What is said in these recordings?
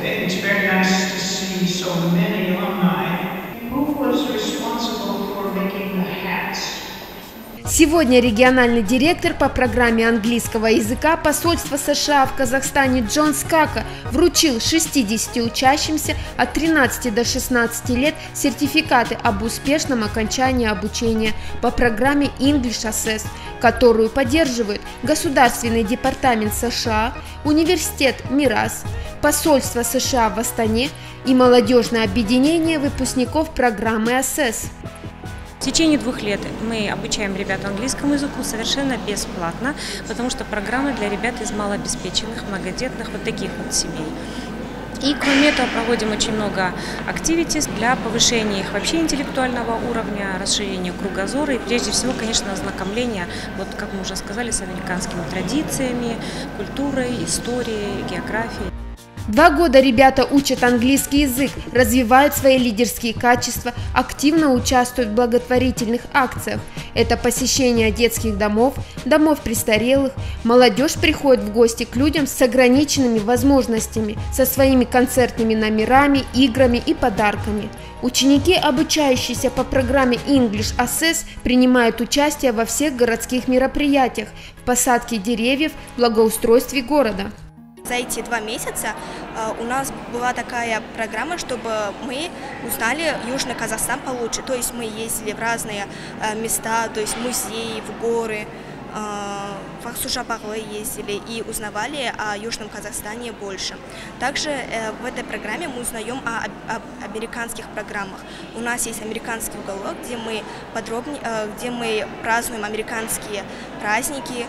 It's very nice to see so many alumni. Who was responsible for making the hats? Сегодня региональный директор по программе английского языка посольства США в Казахстане Джон Скака вручил 60 учащимся от 13 до 16 лет сертификаты об успешном окончании обучения по программе English Assess, которую поддерживают Государственный департамент США, Университет Мирас, посольство США в Астане и молодежное объединение выпускников программы Assess. В течение 2 лет мы обучаем ребят английскому языку совершенно бесплатно, потому что программа для ребят из малообеспеченных, многодетных, вот таких вот семей. И кроме этого проводим очень много активитис для повышения их вообще интеллектуального уровня, расширения кругозора и прежде всего, конечно, ознакомления, вот как мы уже сказали, с американскими традициями, культурой, историей, географией. 2 года ребята учат английский язык, развивают свои лидерские качества, активно участвуют в благотворительных акциях. Это посещение детских домов, домов престарелых. Молодежь приходит в гости к людям с ограниченными возможностями, со своими концертными номерами, играми и подарками. Ученики, обучающиеся по программе English Assess, принимают участие во всех городских мероприятиях, в посадке деревьев, благоустройстве города. За эти 2 месяца у нас была такая программа, чтобы мы узнали Южный Казахстан получше. То есть мы ездили в разные места, то есть музеи, в горы, в Аксу-Жабаглы ездили и узнавали о Южном Казахстане больше. Также в этой программе мы узнаем об американских программах. У нас есть американский уголок, где мы празднуем американские праздники.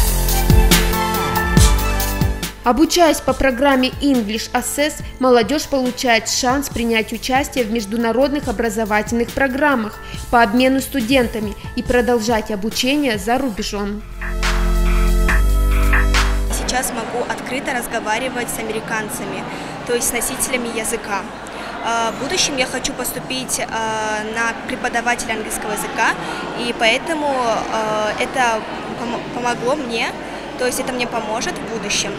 Обучаясь по программе English Assess, молодежь получает шанс принять участие в международных образовательных программах по обмену студентами и продолжать обучение за рубежом. Сейчас могу открыто разговаривать с американцами, то есть с носителями языка. В будущем я хочу поступить на преподавателя английского языка, и поэтому это помогло мне, то есть это мне поможет в будущем.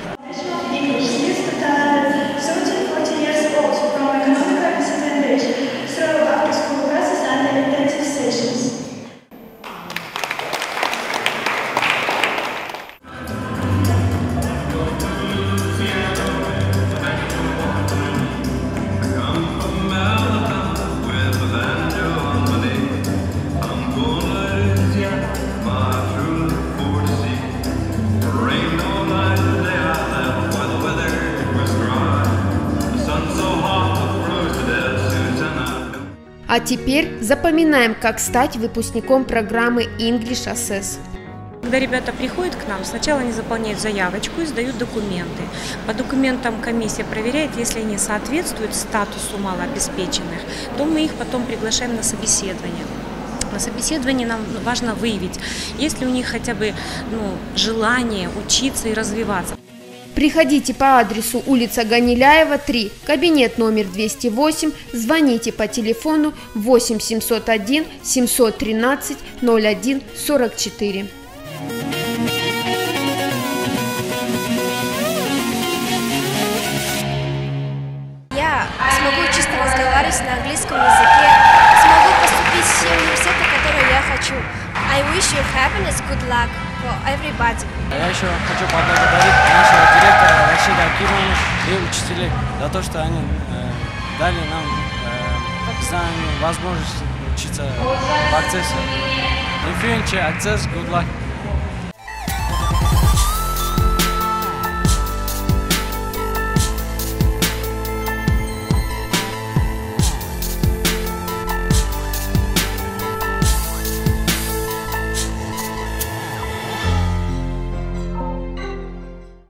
А теперь запоминаем, как стать выпускником программы English Assess. Когда ребята приходят к нам, сначала они заполняют заявочку и сдают документы. По документам комиссия проверяет, если они соответствуют статусу малообеспеченных, то мы их потом приглашаем на собеседование. На собеседовании нам важно выявить, есть ли у них хотя бы желание учиться и развиваться. Приходите по адресу улица Ганиляева, 3, кабинет номер 208, звоните по телефону 8 701 713 01 44. Я смогу чисто разговаривать на английском языке, смогу поступить в все университеты, которые я хочу. I wish you happiness, good luck for everybody. Я еще хочу поблагодарить нашего директора Рашида Акимовну и учителей за то, что они дали нам знания, возможность учиться в Access. In future, Access, good luck.